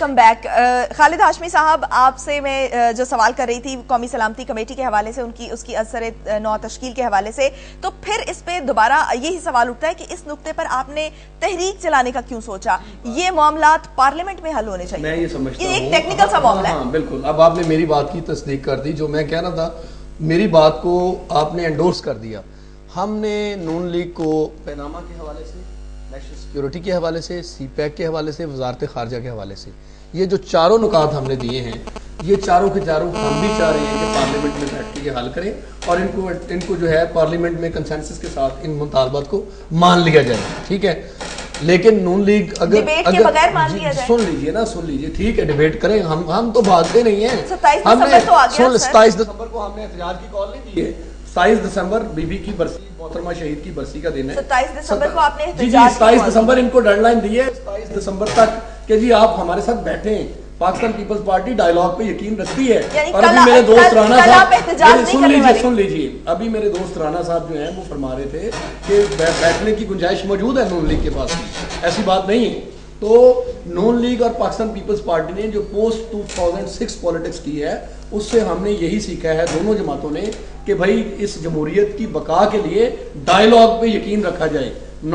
Welcome back. Khalid Hashmi साहब, आपसे मैं जो सवाल कर रही थी कौमी सलामती कमेटी के हवाले से, उसकी असर नौ तश्कील के हवाले से, तो फिर इस पे दोबारा यही सवाल उठता है कि इस नुक्ते पर आपने तहरीक चलाने का क्यों सोचा? ये मामलात पार्लियामेंट में हल होने चाहिए। मैं ये समझता हूं, ये एक टेक्निकल सा मामला है। बिल्कुल। अब आपने मेरी बात की तस्दीक कर दी। जो मैं कहना था, मेरी बात को आपने एंडोर्स कर दिया। हमने नून लीग को पैनामा के हवाले से, नेशनल सिक्योरिटी के हवाले से, सी पैक के हवाले से, वजारत खारजा के हवाले से, ये जो चारों नुकात हमने दिए हैं, ये चारों के चारों हम भी चाह रहे हैं कि पार्लियामेंट में बैठ के ये हल करें और इनको जो है पार्लियामेंट में कंसेंसस के साथ इन मुतालबात को मान लिया जाए। ठीक है, लेकिन नून लीग अगर बगैर मान लिया जाए, सुन लीजिए, ठीक है, डिबेट करें। हम तो भागते नहीं है। 27 दिसंबर को हमने एहतजाज की कॉल नहीं दी है। 27 दिसंबर बीबी की बरसी, मोहतरमा शहीद की बरसी का दिन है। 27 दिसंबर को आपने जी 27 दिसंबर इनको डेडलाइन दी है, 27 दिसंबर तक कि जी आप हमारे साथ बैठे। पाकिस्तान पीपल्स पार्टी डायलॉग पे यकीन रखती है। और अभी मेरे दोस्त राणा साहब, सुन लीजिए, अभी मेरे दोस्त राणा साहब जो हैं वो फरमा रहे थे कि बैठने की गुंजाइश मौजूद है नून लीग के पास भी, ऐसी बात नहीं है। तो नून लीग और पाकिस्तान पीपल्स पार्टी ने जो पोस्ट 2006 पॉलिटिक्स की है, उससे हमने यही सीखा है दोनों जमातों ने कि भाई इस जमहूरियत की बका के लिए डायलॉग पे यकीन रखा जाए।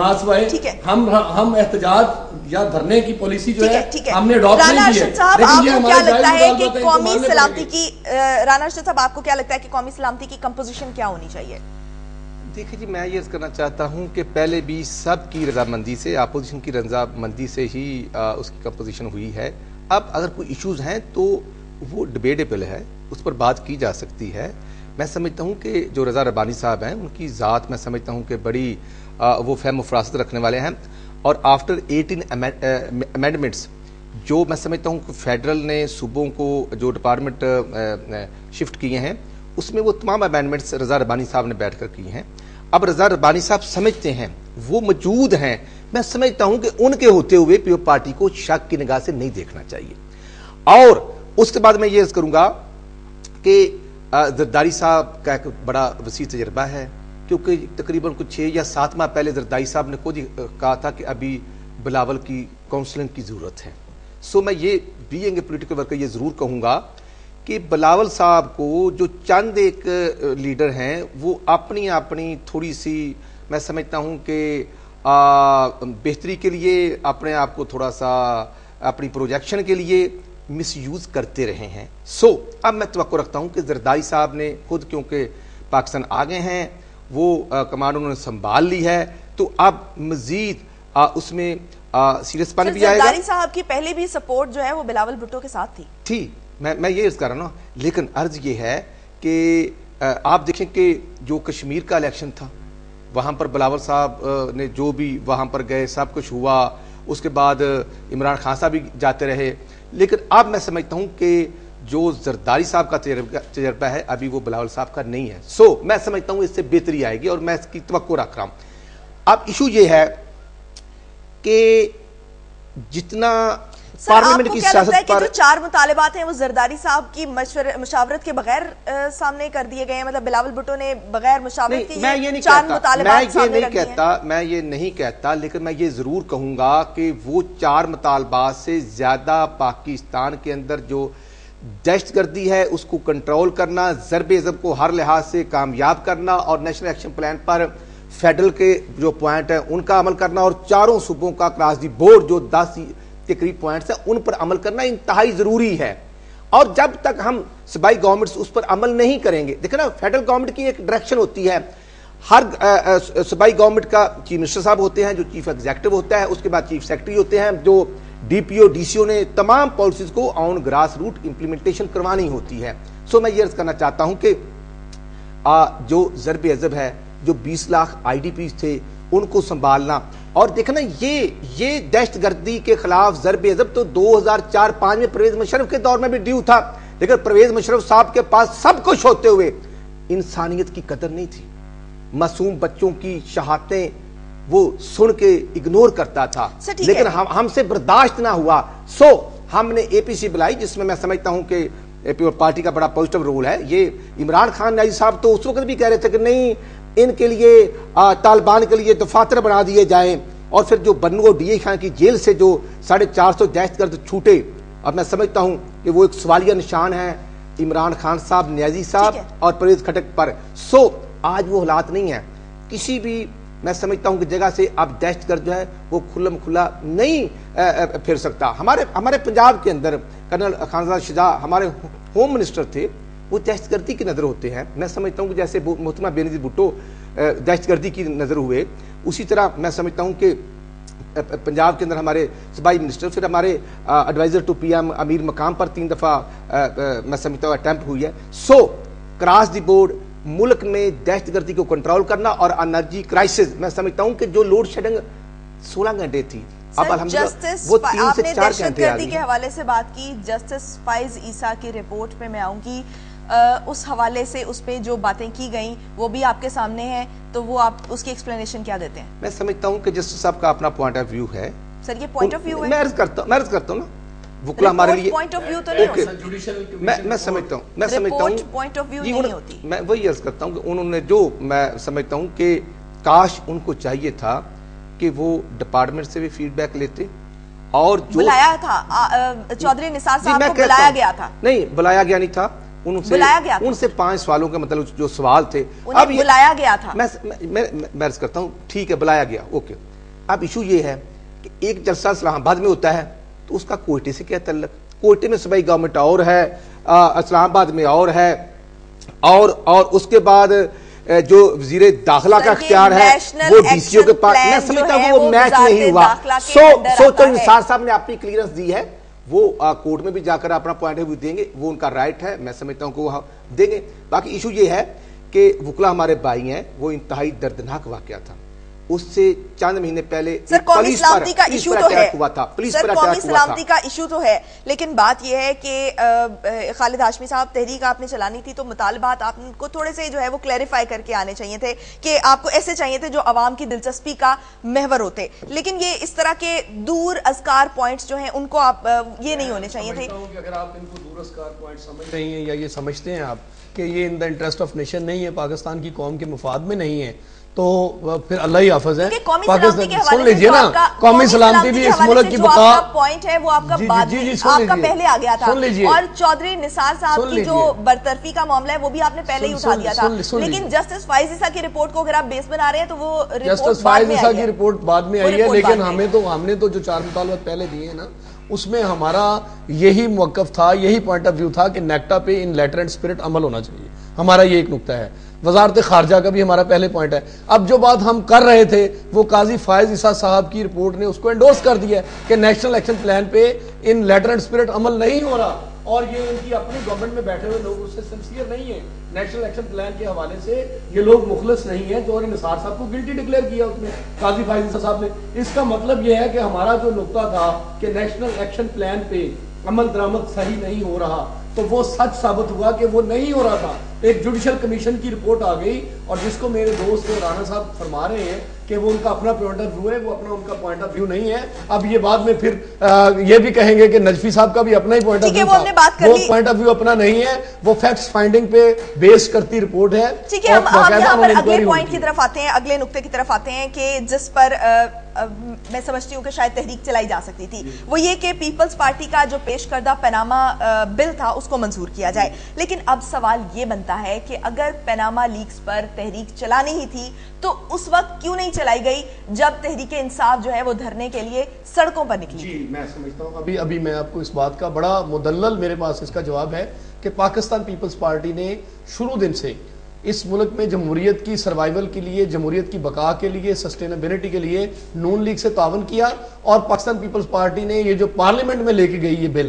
हम एहतजाज या धरने की पॉलिसी जो है हमने अडॉप्ट नहीं की है। आपको क्या लगता है कि कौमी सलामती की, राणा अर्शद साहब, आपको क्या लगता है कि कौमी सलामती की कंपोजिशन क्या होनी चाहिए? देखिए जी, मैं ये करना चाहता हूं कि पहले भी सब की रजामंदी से, अपोजिशन की रजामंदी से ही उसकी कंपोजिशन हुई है। अब अगर कोई इश्यूज हैं तो वो डिबेटेबल है, उस पर बात की जा सकती है। मैं समझता हूं कि जो रजा रब्बानी साहब हैं, उनकी ज़ात मैं समझता हूं कि बड़ी वो फहम व फरासत रखने वाले हैं। और आफ्टर 18 अमेंडमेंट्स जो मैं समझता हूं कि फेडरल ने सूबों को जो डिपार्टमेंट शिफ्ट किए हैं, उसमें वो तमाम अमेंडमेंट्स रजा रब्बानी साहब ने बैठकर किए हैं। अब रजा रब्बानी साहब समझते हैं, वो मौजूद हैं। मैं समझता हूं कि उनके होते हुए पीपल पार्टी को शक की निगाह से नहीं देखना चाहिए। और उसके बाद मैं ये करूंगा कि जरदारी साहब का एक बड़ा वसी तजर्बा है, क्योंकि तकरीबन कुछ 6 या 7 माह पहले जरदारी साहब ने खुद कहा था कि अभी बिलावल की काउंसलिंग की जरूरत है। सो मैं ये बीइंग ए पॉलिटिकल वर्कर ये जरूर कहूंगा कि बिलावल साहब को जो चंद एक लीडर हैं, वो अपनी अपनी थोड़ी सी मैं समझता हूं कि बेहतरी के लिए, अपने आप को थोड़ा सा अपनी प्रोजेक्शन के लिए मिसयूज करते रहे हैं। सो अब मैं तवक्को रखता हूं कि जरदारी साहब ने खुद, क्योंकि पाकिस्तान आ गए हैं, वो कमान उन्होंने संभाल ली है, तो अब मजीद उसमें सीरियस पन भी आएगा। जरदारी साहब की पहले भी सपोर्ट जो है वो बिलावल भुट्टो के साथ थी। मैं ये अर्ज कर रहा हूं ना, लेकिन अर्ज ये है कि आप देखें कि जो कश्मीर का इलेक्शन था, वहां पर बिलावल साहब ने जो भी वहां पर गए, सब कुछ हुआ। उसके बाद इमरान खान साहब भी जाते रहे। लेकिन अब मैं समझता हूं कि जो जरदारी साहब का तजर्बा है, अभी वो बिलावल साहब का नहीं है। सो मैं समझता हूं इससे बेहतरी आएगी और मैं इसकी तवक्को रख रहा हूं। अब इशू ये है कि जितना पार्लियामेंट की सियासत पर जो 4 मुतालिबात हैं वो जरदारी साहब की मुशावरत के बगैर सामने कर दिए गए हैं, मतलब बिलावल भुट्टो ने बगैर मुशावरत के मैं ये नहीं कहता, लेकिन मैं ये जरूर कहूंगा कि वो 4 मुतालबात से ज्यादा पाकिस्तान के अंदर जो दहशतगर्दी है उसको कंट्रोल करना, ज़रबे अज़ब को हर लिहाज से कामयाब करना और नेशनल एक्शन प्लान पर फेडरल के जो पॉइंट है उनका अमल करना और चारों सूबों का क्रॉस दी बोर्ड जो 10 के करीब पॉइंट्स हैं उन पर अमल करना इंतहाई जरूरी है। और जब तक हम सूबाई गवर्नमेंट्स उस पर अमल नहीं करेंगे, देखो ना, फेडरल गवर्नमेंट की एक डायरेक्शन होती है, हर सूबाई गवर्नमेंट का चीफ मिनिस्टर साहब होते हैं जो चीफ एग्जीक्यूटिव होता है, उसके बाद चीफ सेक्रेटरी होते हैं, जो डीपीओ डीसीओ ने तमाम पॉलिसीज को ऑन ग्रास रूट इंप्लीमेंटेशन करवानी होती है। सो मैं ये अर्ज करना चाहता हूं कि जो ज़रबे अज़ब है, जो 20 लाख आईडीपीज थे, उनको संभालना और देखना, ये दहशतगर्दी के खिलाफ ज़रबे अज़ब तो 2004-5 में परवेज मुशर्रफ के दौर में भी ड्यू था, लेकिन परवेज मुशर्रफ साहब के पास सब कुछ होते हुए इंसानियत की कदर नहीं थी। मासूम बच्चों की शहादतें वो सुन के इग्नोर करता था, लेकिन हमसे बर्दाश्त ना हुआ। सो हमने एपीसी बुलाई, जिसमें मैं समझता हूं कि पीपल पार्टी का बड़ा पॉजिटिव रोल है। ये इमरान खान नाजी साहब तो उस वक्त भी कह रहे थे कि नहीं, इनके लिए तालिबान के लिए दफातर बना दिए जाएं, और फिर जो बन्नू और डीए खान की जेल से जो 450 दहशतगर्द छूटे, اور میں سمجھتا ہوں کہ وہ ایک سوالیہ نشان ہے عمران خان صاحب، نیازی صاحب اور پرویز خٹک پر. سو آج وہ حالات نہیں ہیں. کسی بھی میں سمجھتا ہوں کہ جگہ سے اب دہشت گرد جو ہے وہ کھلم کھلا نہیں پھر سکتا. ہمارے پنجاب کے اندر کرنل خانزادہ شجاع ہمارے ہوم منسٹر تھے، وہ دہشت گردی کی نظر ہوتے ہیں. میں سمجھتا ہوں کہ جیسے محترمہ بینظیر بھٹو دہشت گردی کی نظر ہوئے، اسی طرح میں سمجھتا ہوں کہ پنجاب کے اندر ہمارے صوبائی منسٹر، پھر ہمارے adviser to P M Amir Muqam پر 3 دفعہ میں سمجھتا ہوں اٹیمپٹ ہوئی ہے. سو کراس دی بورڈ ملک میں دہشت گردی کو کنٹرول کرنا اور انرجی کرائسس، میں سمجھتا ہوں کہ جو لوڈ شیڈنگ 16 گھنٹے تھی، اب الحمدللہ وہ 3 سے 4 گھنٹے آ گئی. کے حوالے سے بات کی، جسٹس فائز عیسیٰ کی رپورٹ پہ میں آؤں گی. اس حوالے سے اس پہ جو باتیں کی گئیں وہ بھی آپ کے سامنے ہیں، تو وہ آپ اس کی ایکسپلینیشن کیا دیتے ہیں؟ میں سمجھتا ہوں کہ جسٹس صاحب کا اپنا پوائنٹ آف ویو ہے. سر یہ پوائنٹ آف ویو ہے، میں عرض کرتا ہوں نا، وکلا ہمارے لیے پوائنٹ آف ویو تو نہیں ہوتا. میں سمجھتا ہوں پوائنٹ آف ویو نہیں ہوتی. میں وہی عرض کرتا ہوں کہ انہوں نے جو میں سمجھتا ہوں کہ کاش ان کو چاہیے تھا کہ وہ ڈپارٹمنٹ سے بھی فیڈ بیک لیتے، اور جو بلایا تھا چودھری نثار صاحب کو بلایا گیا تھا. نہیں بلایا گیا نہیں تھا، ان سے 5 سوالوں کے مطلب جو سوال تھے اب بلایا گیا تھا. میں عرض کرتا ہوں ٹھیک ہے بلایا گیا، اوکے. اب ایشو یہ ہے کہ ایک جلسہ اسلام آباد میں ہوتا ہے تو اس کا کوئٹے سے کیا تعلق؟ کوئٹے میں صوبائی گورنمنٹ اور ہے، اسلام آباد میں اور ہے، اور اس کے بعد جو وزیر داخلہ کا اختیار ہے وہ ڈی سی او کے پاس. میں سمجھتا ہوں وہ میچ نہیں ہوا. سو نثار صاحب نے اپنی کلیئرنس دی ہے، وہ کورٹ میں بھی جا کر اپنا پوائنٹ آف ویو دیں گے، وہ ان کا رائٹ ہے. میں سمجھتا ہوں کہ وہ دیں گے. باقی ایشو یہ ہے کہ وکلا ہمارے بھائی ہیں، وہ انتہائی دردناک واقعہ تھا. اس سے چند مہینے پہلے قومی سلامتی کا ایشو تو ہے، قومی سلامتی کا ایشو تو ہے، لیکن بات یہ ہے کہ خالد ہاشمی صاحب تحریک آپ نے چلانی تھی تو مطالبات آپ کو تھوڑے سے جو ہے وہ کلیریفائی کر کے آنے چاہیے تھے کہ آپ کو ایسے چاہیے تھے جو عوام کی دلچسپی کا محور ہوتے، لیکن یہ اس طرح کے دور ازکار پوائنٹس جو ہیں ان کو آپ یہ نہیں ہونے چاہیے تھے. اگر آپ ان کو دور ازکار پوائنٹ سمجھ رہی ہیں یا یہ سمجھتے ہیں آپ کہ یہ in the interest of nation نہیں ہے، پاکستان کی قوم کے مفاد میں نہیں ہے، تو پھر اللہ ہی حافظ ہے. سن لیجئے نا، قومی سلامتی بھی اس ملک کی بقا پوائنٹ ہے وہ آپ کا بعد میں آپ کا پہلے آ گیا تھا، اور چودھری نثار صاحب کی جو برطرفی کا معاملہ ہے وہ بھی آپ نے پہلے ہی اٹھا دیا تھا. لیکن جسٹس فائز عیسیٰ کی رپورٹ کو اگر آپ بیس بنا رہے ہیں تو وہ جسٹس فائز عیسیٰ کی رپورٹ بعد میں آئی ہے، لیکن ہم نے تو جو 4 مطالبات پہلے دیے ہیں نا، اس میں ہمارا یہی موقف تھا، یہی پوائنٹ آف ویو تھا کہ نیکٹا پہ ان لیٹر اینڈ اسپرٹ عمل ہونا چاہیے. ہمارا یہ ایک نقطہ ہے. وزارت خارجہ کا بھی ہمارا پہلے پوائنٹ ہے. اب جو بات ہم کر رہے تھے وہ قاضی فائز عیسیٰ صاحب کی رپورٹ نے اس کو انڈورس کر دیا ہے کہ نیشنل ایکشن پلان پہ ان لیٹر اینڈ اسپرٹ عمل نہیں ہو رہا، اور یہ ان کی اپنی گورنمنٹ میں بیٹھے ہوئے لوگ اس سے سنسیئر نہیں ہیں. نیشنل ایکشن پلان کے حوالے سے یہ لوگ مخلص نہیں ہیں. جو نثار صاحب کو گلٹی ڈکلیئر کیا اس میں قاضی فائز عیسیٰ صاحب نے. اس کا مطلب یہ ہے کہ ہمارا جو نقطہ تھا کہ نیشنل ایکشن پلان پہ عمل درآمد صحیح نہیں ہو رہا، تو وہ سچ ثابت ہوا کہ وہ نہیں ہو رہا تھا. ایک جوڈیشل کمیشن کی رپورٹ آ گئی، اور جس کو میرے دوست رانا صاحب فرما رہے ہیں کہ وہ ان کا اپنا پوائنٹ آف ویو ہے، وہ اپنا ان کا پوائنٹ آف ویو نہیں ہے. اب یہ بعد میں پھر یہ بھی کہیں گے کہ نجفی صاحب کا بھی اپنا ہی پوائنٹ آف ویو تھا، وہ پوائنٹ آف ویو اپنا نہیں ہے، وہ فیکٹس فائنڈنگ پہ بیس کرتی رپورٹ ہے. ٹھیک ہے، ہم یہاں پر اگلے پوائنٹ کی طرف آتے ہیں، اگلے نقطے کی طرف آتے ہیں کہ جس پر میں سمجھتی ہوں کہ شاید تحریک چلائی جا سکتی تھی، وہ یہ کہ پیپلز پارٹی کا جو پیش کردہ پیناما بل تھا اس کو منظور کیا جائے. لیکن اب سوال یہ بنتا ہے کہ اگر پیناما لیکس پر تحریک چلانی ہی تھی تو اس وقت کیوں نہیں چلائی گئی جب تحریک انصاف جو ہے وہ دھرنے کے لیے سڑکوں پر نکلی؟ جی میں سمجھتا ہوں ابھی میں آپ کو اس بات کا بڑا مدلل میرے پاس اس کا جواب ہے کہ پاکستان پیپلز پارٹی نے شروع دن سے اس ملک میں جمہوریت کی سروائیول کے لیے، جمہوریت کی بقا کے لیے، سسٹینیبلٹی کے لیے نون لیگ سے تعاون کیا. اور پاکستان پیپلز پارٹی نے یہ جو پارلیمنٹ میں لے کے گئی یہ بل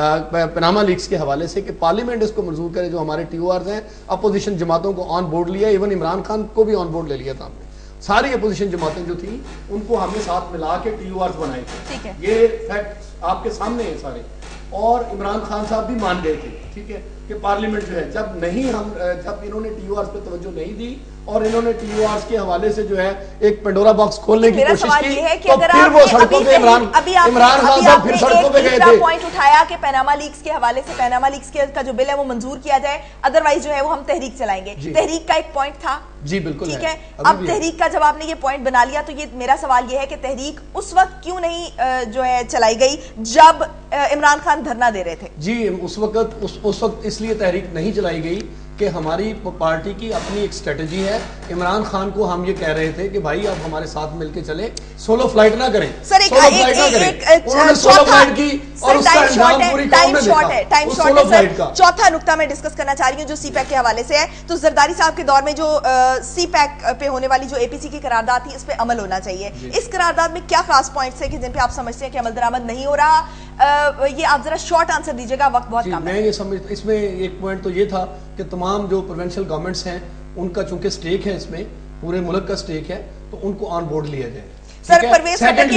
پیناما لیکس کے حوالے سے کہ پارلیمنٹ اس کو منظور کرے، جو ہمارے ٹی او آرز ہیں، اپوزیشن جماعتوں کو آن بورڈ لیا، ایون عمران خان کو بھی آن بورڈ لے لیا تھا ہم نے. ساری اپوزیشن جماعتیں جو تھیں ان کو ہم نے ساتھ ملا کے ٹی او آرز بنائے تھے. یہ فیکٹ آپ کے سامنے ہیں سارے، اور عمران خان صاحب بھی مان گئے تھے. ठीक है, कि पार्लियामेंट जो है जब इन्होंने TORs पे तवज्जो नहीं दी और इन्होंने TORs के हवाले से जो है एक पेंडोरा बॉक्स खोलने की कोशिश की, तो फिर वो सड़कों पे इमरान खान साहब फिर सड़कों पे गए थे। पॉइंट उठाया कि पनामा लीक्स के हवाले से पनामा लीक्स का जो बिल है वो मंजूर किया जाए, अदरवाइज जो है वो हम तहरीक चलाएंगे। तहरीक का एक पॉइंट था, जी बिल्कुल, ठीक है। अब तहरीक का जब आपने ये पॉइंट बना लिया तो ये मेरा सवाल ये है कि तहरीक उस वक्त क्यों नहीं जो है चलाई गई जब इमरान खान धरना दे रहे थे? जी उस वक्त इसलिए तहरीक नहीं चलाई गई कि हमारी पार्टी की अपनी एक स्ट्रेटजी है। इमरान खान को हम ये कह रहे थे कि भाई आप हमारे साथ मिलके चले, सोलो फ्लाइट ना करें, सर एक सोलो फ्लाइट की और उसका अंजाम पूरी कौम ने देखा। चौथा नुक्ता मैं डिस्कस करना चाह रही हूँ जो सीपैक के हवाले से है। तो जरदारी साहब के दौर में जो सीपैक पे होने वाली जो APC की करारदाद थी, इस पे अमल होना चाहिए। इस करारदाद में क्या खास पॉइंट्स है कि जिन पे आप समझते हैं कि अमल दरामद नहीं हो रहा? ये आप जरा शॉर्ट आंसर दीजिएगा, वक्त बहुत कम है। मैं ये समझ, इसमें एक पॉइंट तो ये था कि तमाम जो प्रोविंशियल गवर्नमेंट्स हैं उनका चूंकि स्टेक है, इसमें पूरे मुल्क का स्टेक है, तो उनको ऑन बोर्ड लिया जाए। सर परवेज खटक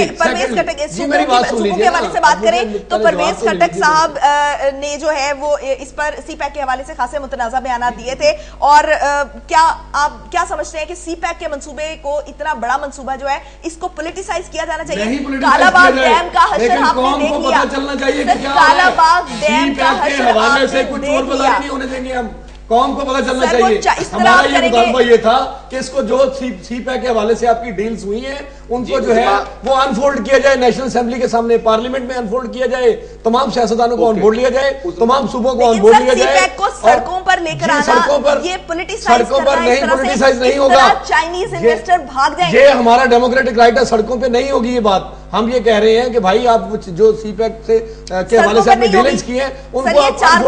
के हवाले से बात करें तो परवेज खटक साहब ने जो है वो इस पर सीपैक के हवाले से खासे मुतनाज़ा बयान दिए थे। और क्या आप क्या समझते हैं कि सीपैक के मंसूबे को, इतना बड़ा मंसूबा जो है, इसको पॉलिटिसाइज किया जाना चाहिए? कालाबाग डैम का हश्र आपने देख लिया, कालाबाग डैम का हश्र आपने देख लिया, नहीं होने देंगे हम, कौम को पता चलना चाहिए। हमारा ये मुतालबा ये था कि इसको जो सीपैक के हवाले से आपकी डील्स हुई हैं उनको जो है वो अनफोल्ड किया जाए, नेशनल असेंबली के सामने, पार्लियामेंट में अनफोल्ड किया जाए, तमाम सियासतदानों को ऑन बोर्ड लिया जाए, तमाम सूबों को ऑन बोर्ड लिया जाए। सीपैक को सड़कों पर लेकर आना, ये सड़कों पर नहीं, पॉलिटिसाइज नहीं होगा, चाइनीज इन्वेस्टर भाग जाएंगे। ये हमारा डेमोक्रेटिक राइट है, सड़कों पे नहीं होगी ये बात। हम ये कह रहे हैं कि भाई आप जो सीपैक से के हवाले से आपने डीलिंग्स की है उनको आप चारों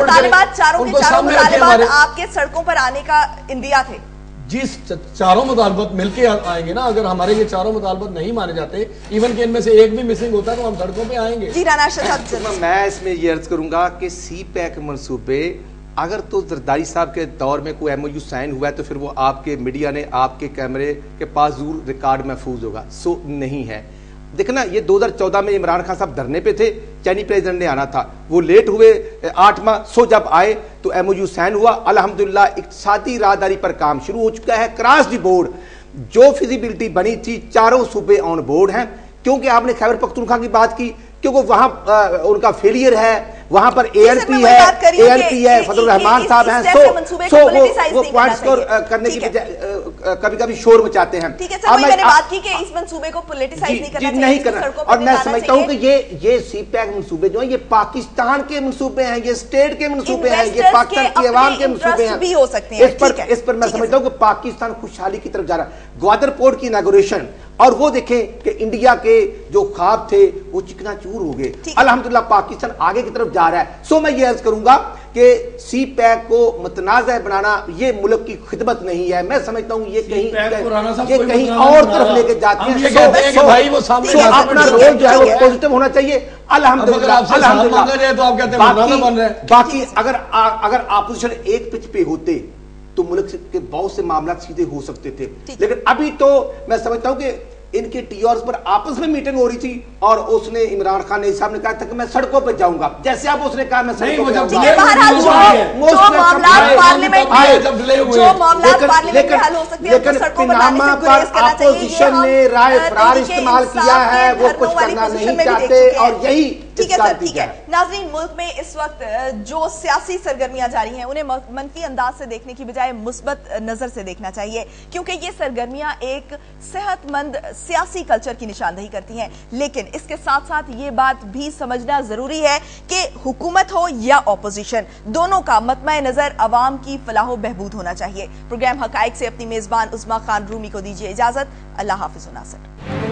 मुतालबात आपके सड़कों पर आने का इंदिया थे। जी चारों मुतालबात मिलके आएंगे ना, अगर हमारे ये चारों मुतालबात नहीं माने जाते, इवन के इनमें से एक भी मिसिंग होता तो हम सड़कों पे आएंगे। जी राना साहब, मैं इसमें ये अर्ज करूंगा कि सीपैक मंसूबे अगर तो जरदारी साहब के दौर में कोई MOU साइन हुआ है तो फिर वो आपके मीडिया ने, आपके कैमरे के पास जरूर रिकॉर्ड महफूज होगा, सो नहीं है। देखना, ये 2014 में इमरान खान साहब धरने पे थे, चाइनीज प्रेसिडेंट ने आना था, वो लेट हुए 8 माह, सो जब आए तो MOU साइन हुआ। अल्हम्दुलिल्लाह इक्तिसादी राहदारी पर काम शुरू हो चुका है, क्रॉस द बोर्ड जो फिजिबिलिटी बनी थी, चारों सूबे ऑन बोर्ड हैं। क्योंकि आपने खैबर पख्तूनख्वा की बात की, क्योंकि वहां उनका फेलियर है, वहां पर ALP है, फजल रहमान साहब हैं, सो वो पॉइंट्स को करने की बजाय कभी कभी शोर मचाते हैं। ठीक है सर, मैंने बात की कि इस मंसूबे को पॉलिटिसाइज नहीं करना चाहिए। और मैं समझता हूं कि ये सीपैक मंसूबे जो हैं ये पाकिस्तान के मंसूबे हैं, ये स्टेट के मंसूबे हैं, ये पाकिस्तान की अवाम के मंसूबे हैं, भी हो सकते हैं। इस पर मैं समझता हूं कि पाकिस्तान खुशहाली की तरफ जा रहा है। ग्वादर पोर्ट की इनॉग्रेशन, और वो देखें कि इंडिया के जो ख्वाब थे वो चिकनाचूर हो गए। अल्हम्दुलिल्लाह पाकिस्तान आगे की तरफ जा रहा है। सो मैं ये अर्ज करूंगा कि सीपैक को मुतनाज़ा बनाना ये मुल्क की खिदमत नहीं है। मैं समझता हूं ये कहीं और तरफ लेके जाते हैं। अपना रोल जो है वो पॉजिटिव होना चाहिए। अल्हम्दुलिल्लाह बाकी अगर अपोजिशन एक पिच पे होते तो मुल्क के बहुत से मामला सीधे हो सकते थे, लेकिन अभी तो मैं समझता हूं कि इनके TORs पर आपस में मीटिंग हो रही थी और उसने इमरान खान ने साहब ने कहा था कि मैं सड़कों पर जाऊंगा, जैसे आप उसने कहा मैं सड़कों पर जाऊंगा। लेकिन पनामा पर अपोजिशन ने राय फरार इस्तेमाल किया है, वो कुछ करना नहीं चाहते और यही ठीक है सर, ठीक है। नाज़रीन, मुल्क में इस वक्त जो सियासी सरगर्मियां जारी हैं उन्हें मनफी अंदाज से देखने की बजाय मुस्बत नजर से देखना चाहिए, क्योंकि ये सरगर्मियां एक सेहतमंद सियासी कल्चर की निशानदेही करती हैं। लेकिन इसके साथ साथ ये बात भी समझना जरूरी है कि हुकूमत हो या ऑपोजिशन, दोनों का मतमा नजर अवाम की फलाह बहबूद होना चाहिए। प्रोग्राम हकाइक से अपनी मेजबान उस्मा खान रूमी को दीजिए इजाजत। अल्लाह हाफिज नासिर।